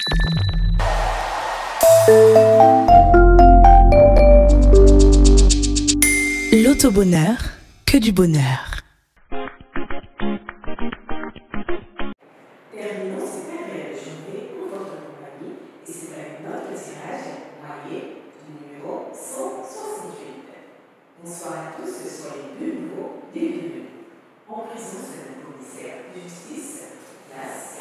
L'auto-bonheur, que du bonheur. Terminons cette agréable journée pour votre compagnie et c'est avec notre tirage moyen du numéro 168. Bonsoir à tous, soyez de nouveau bienvenus. En présence de la commissaire de justice, place.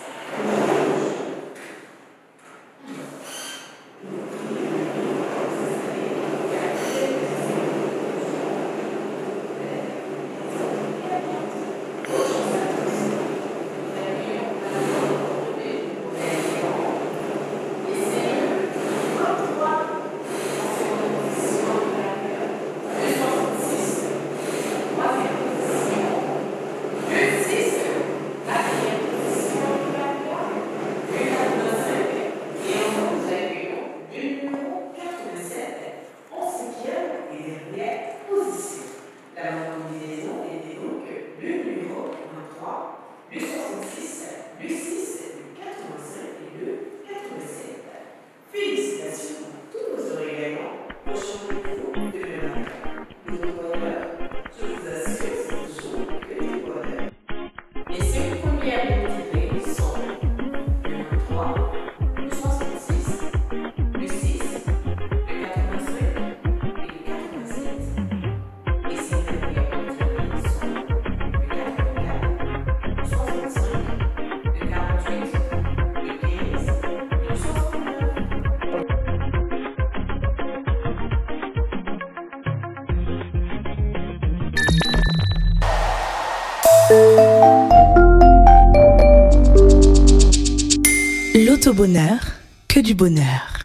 L'auto-bonheur, que du bonheur.